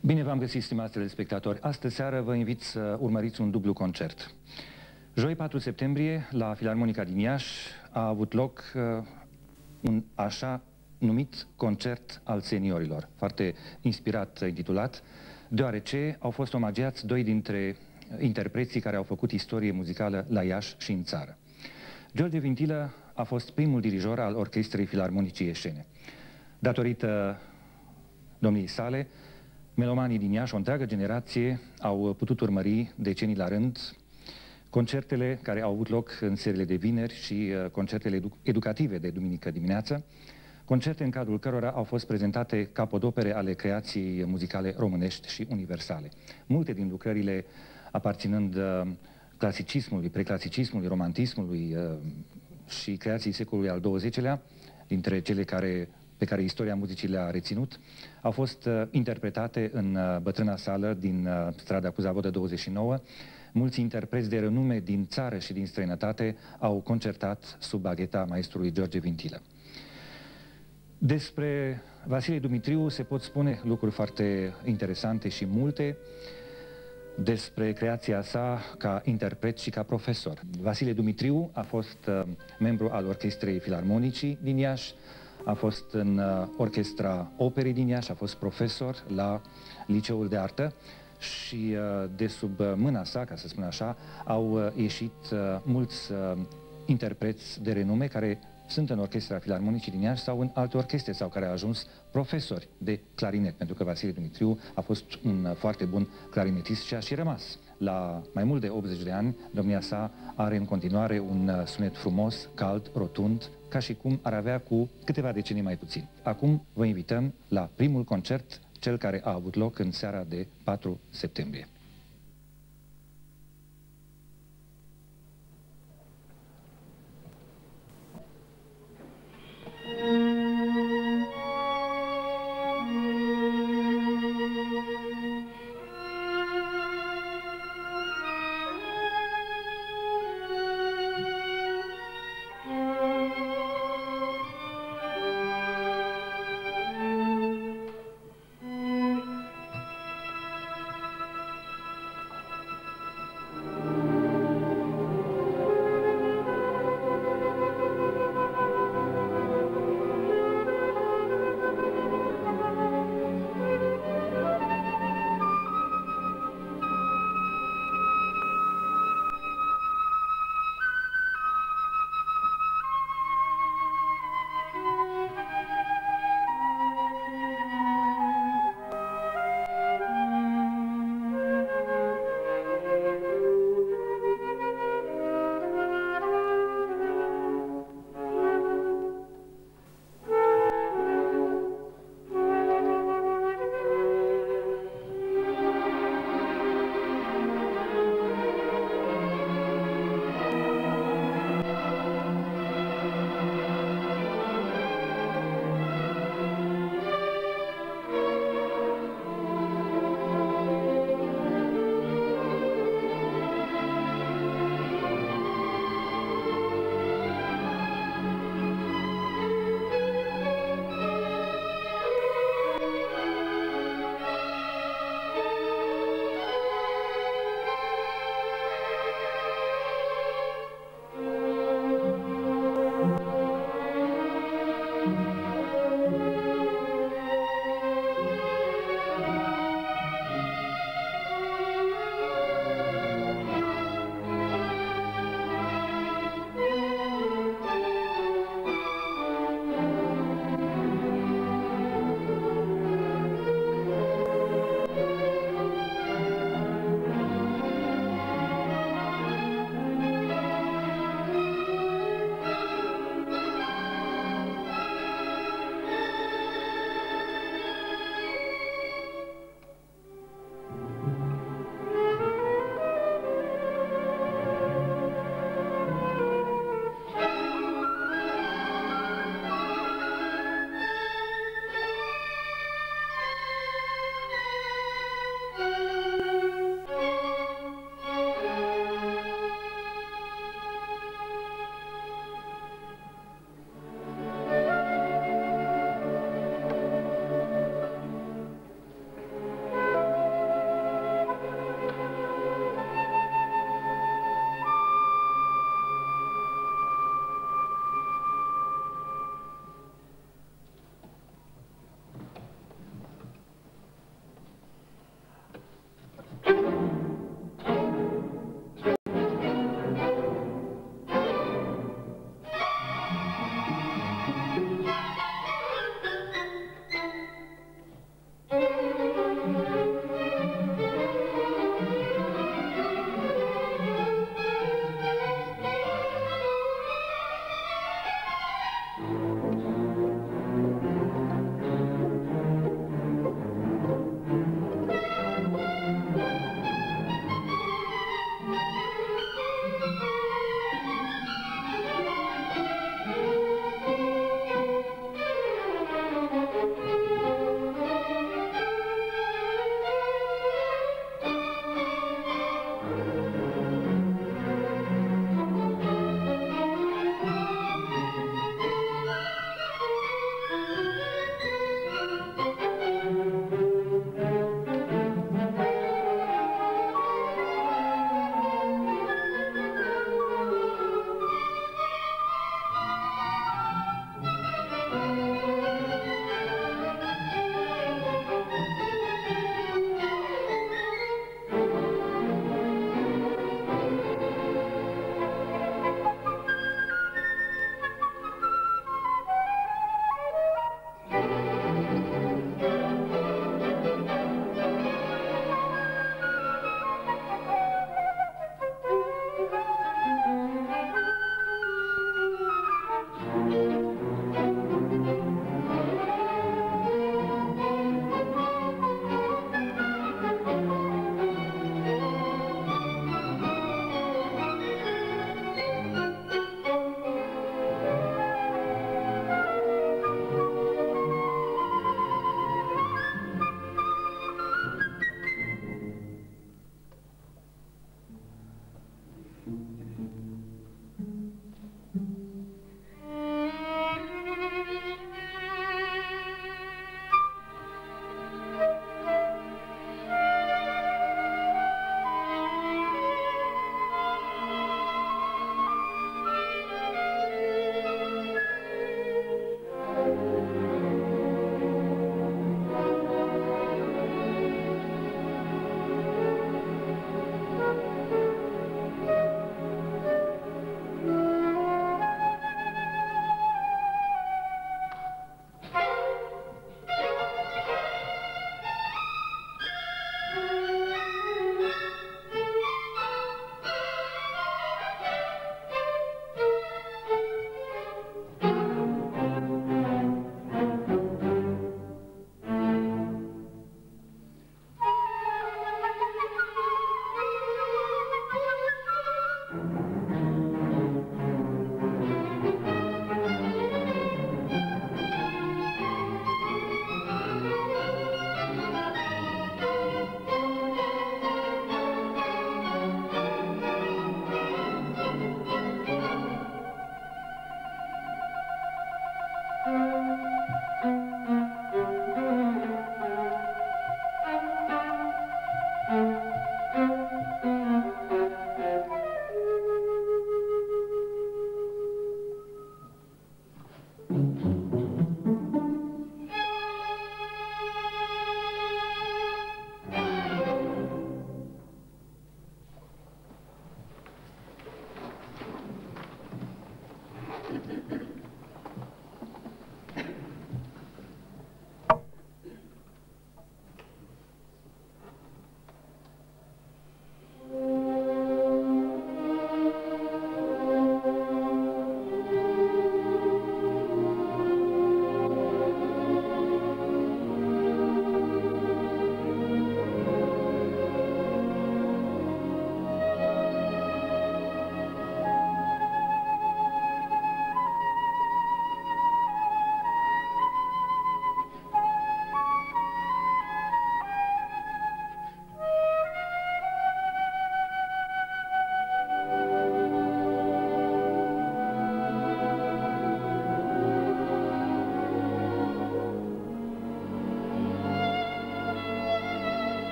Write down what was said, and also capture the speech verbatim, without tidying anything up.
Bine v-am găsit, stimați telespectatori. Astăzi seară vă invit să urmăriți un dublu concert. Joi, patru septembrie, la Filarmonica din Iași, a avut loc uh, un așa numit concert al seniorilor, foarte inspirat intitulat, deoarece au fost omagiați doi dintre interpreții care au făcut istorie muzicală la Iași și în țară. George Vintilă a fost primul dirijor al Orchestrei Filarmonicii Ieșene. Datorită domniei sale, melomanii din Iași, o întreagă generație, au putut urmări decenii la rând concertele care au avut loc în serile de vineri și concertele edu educative de duminică dimineață, concerte în cadrul cărora au fost prezentate capodopere ale creației muzicale românești și universale. Multe din lucrările aparținând clasicismului, preclasicismului, romantismului și creației secolului al douăzecelea, dintre cele care pe care istoria muzicii le-a reținut, au fost uh, interpretate în uh, bătrâna sală din uh, strada Cuzavodă douăzeci și nouă. Mulți interpreți de renume din țară și din străinătate au concertat sub bagheta maestrului George Vintilă. Despre Vasile Dumitriu se pot spune lucruri foarte interesante și multe despre creația sa ca interpret și ca profesor. Vasile Dumitriu a fost uh, membru al Orchestrei Filarmonicii din Iași, a fost în uh, Orchestra Operei din Iași, a fost profesor la Liceul de Artă și uh, de sub mâna sa, ca să spun așa, au uh, ieșit uh, mulți uh, interpreți de renume care sunt în Orchestra Filarmonicii din Iași sau în alte orchestre sau care au ajuns profesori de clarinet, pentru că Vasile Dumitriu a fost un uh, foarte bun clarinetist și a și rămas. La mai mult de optzeci de ani, domnia sa are în continuare un uh, sunet frumos, cald, rotund, ca și cum ar avea cu câteva decenii mai puțin. Acum vă invităm la primul concert, cel care a avut loc în seara de patru septembrie.